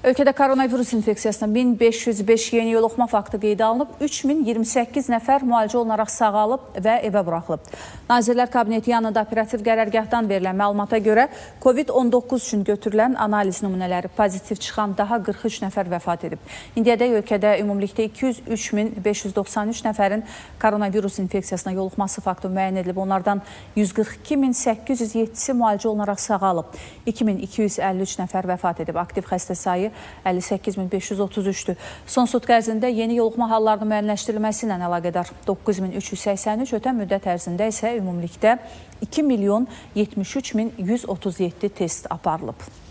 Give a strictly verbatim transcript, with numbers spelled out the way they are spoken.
Ölkədə koronavirus infeksiyasına min beş yüz beş yeni yoluxma faktı qeydə alınıb, üç min iyirmi səkkiz nəfər müalicə olunaraq sağalıb və evə buraxılıb. Nazirlər Kabineti yanında operativ qərargahdan verilən məlumata görə Covid on doqquz üçün götürülən analiz nümunələri pozitiv çıxan daha qırx üç nəfər vəfat edib. İndiyədək ölkədə ümumilikdə iki yüz üç min beş yüz doxsan üç nəfərin koronavirus infeksiyasına yoluxması faktı müəyyən edilib. Onlardan yüz qırx iki min səkkiz yüz yeddisi müalicə olunaraq sağalıb. iki min iki yüz əlli üç nəfər vəfat edib. Aktiv xəstə sayı əlli səkkiz min beş yüz otuz üçdür. Son sutq ərzində yeni yoluxma hallarının müəyyənləşdirilməsi ilə əlaqədar doqquz min üç yüz səksən üç, ötən müddət ərzində isə ümumilikdə iki milyon yetmiş üç min yüz otuz yeddi test aparılıb.